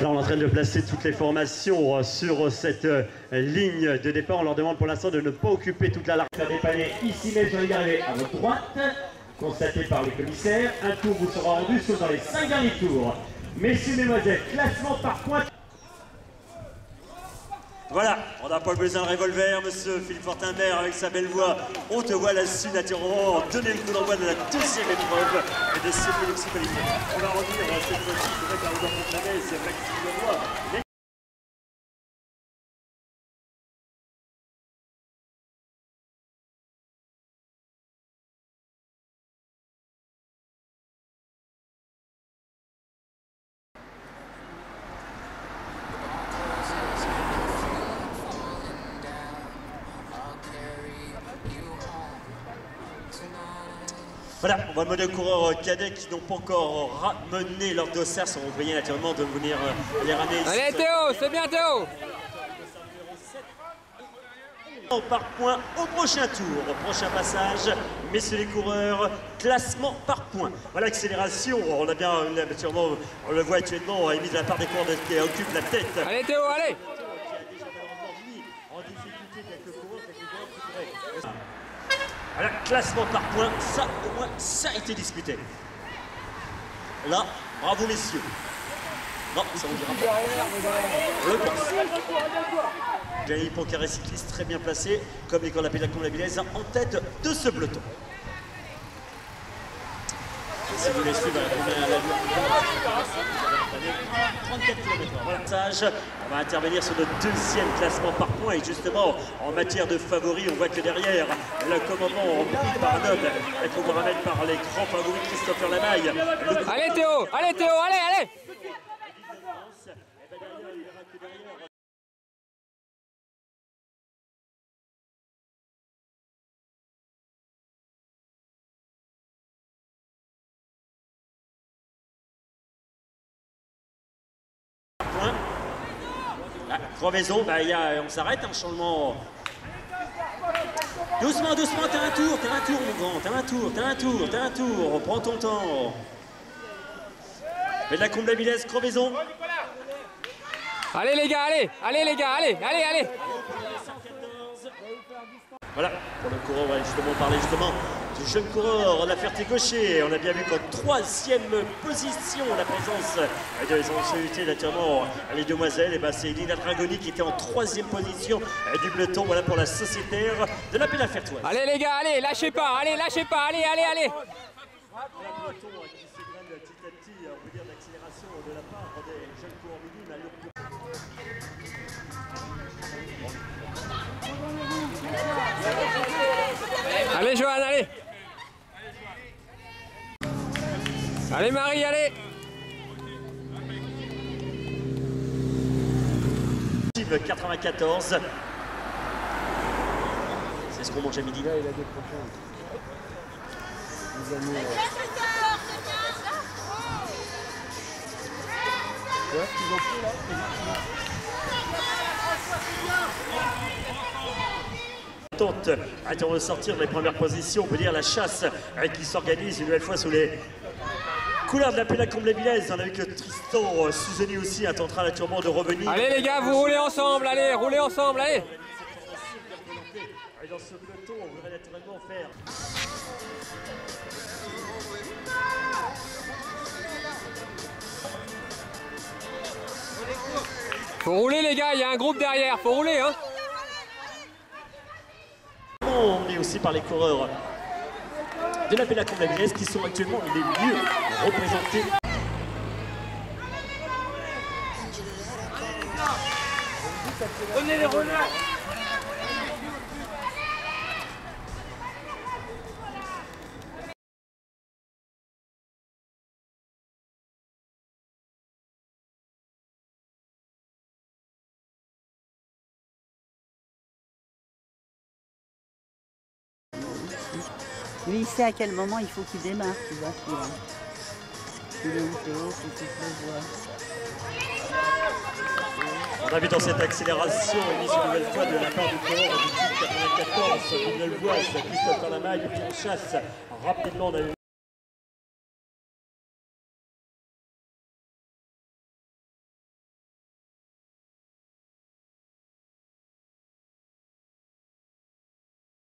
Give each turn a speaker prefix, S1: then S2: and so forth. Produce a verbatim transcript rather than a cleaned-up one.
S1: Alors on est en train de placer toutes les formations sur cette ligne de départ. On leur demande pour l'instant de ne pas occuper toute la large. Ça dépanner ici même sur les arrivées à votre droite, constaté par les commissaires. Un tour vous sera rendu sauf dans les cinq derniers tours. Messieurs, mesdemoiselles, classement par points.
S2: Voilà, on n'a pas besoin de revolver, monsieur Philippe Fortin-Mer avec sa belle voix. On te voit là-dessus naturellement donner le coup d'envoi de la deuxième épreuve de cette municipalité. On va revenir cette fois-ci, c'est vrai qu'à Rouen-Fontanet, c'est Maxime Lenoir. Voilà, on va le modèle coureur cadet qui n'ont pas encore ramené leur dossard, sont ouvriers naturellement de venir les ramener ici.
S3: Allez Théo, c'est bien Théo.
S2: Par point au prochain tour, au prochain passage, messieurs les coureurs, classement par point. Voilà, accélération, on a bien, naturellement, on le voit actuellement, émis de la part des coureurs qui occupent la tête.
S3: Allez Théo, allez.
S2: Voilà, classement par points, ça au moins, ça a été discuté. Là, bravo messieurs. Non, ça on dira pas. Le pense. Gianni Poincaré, cycliste très bien placé, comme l'école de la Comble-la-Villaise, en tête de ce peloton. Si vous voulez suivre la trente-quatre kilomètres heure. Voilà, sage, on va intervenir sur le deuxième classement par points. Et justement, en matière de favoris, on voit que derrière, le commandement pris par un homme qu'on vous ramène par les grands favoris, Christopher Lamaille. Le...
S3: Allez Théo, allez Théo, allez, allez.
S2: Ah, crevaison, bah, y a, on s'arrête, un changement. Doucement, doucement, t'as un tour, t'as un tour, mon grand, t'as un tour, t'as un tour, t'as un tour, prends ton temps. Mais de la Comble-la-Villaise, crevaison.
S3: Allez les gars, allez, allez les gars, allez, allez, allez.
S2: Voilà, pour le coureur, on va justement parler justement du jeune coureur, la Ferté-Gaucher. On a bien vu qu'en troisième position, la présence de l'ancienneté, naturellement, les demoiselles, et ben c'est Lina Dragoni qui était en troisième position du peloton, voilà pour la sociétaire de la Pénale Fertoise.
S3: Allez les gars, allez, lâchez pas, allez, lâchez pas, allez, allez, allez. Allez Johan, allez. Allez Marie, allez.
S2: quatre-vingt-quatorze. C'est ce qu'on mange à midi.
S4: Là, il a des prochains. Les années. Tu vois ce qu'ils ont pris là?
S2: Tente attend de sortir les premières positions, on peut dire la chasse qui s'organise une nouvelle fois sous les couleurs de la Pénale Comble-la-Villaise. On a vu que Tristan Suzeni aussi tentera naturellement de revenir.
S3: Allez les gars, vous roulez ensemble, allez, roulez ensemble, allez.
S2: Dans ce peloton, on voudrait naturellement faire.
S3: Faut rouler les gars, il y a un groupe derrière, faut rouler hein.
S2: On est aussi par les coureurs de la Pénale Comble-la-Villaise qui sont actuellement les mieux représentés.
S4: Prenez les relais.
S5: Lui, il sait à quel moment il faut qu'il démarre, tu vois. Il est où Théo, faut qu'il le voit.
S2: On a vu dans cette accélération émise une nouvelle fois de la part du coureur du type quatre-vingt-quatorze, une nouvelle voie, Christopher Lamaille, qui en chasse rapidement. On a vu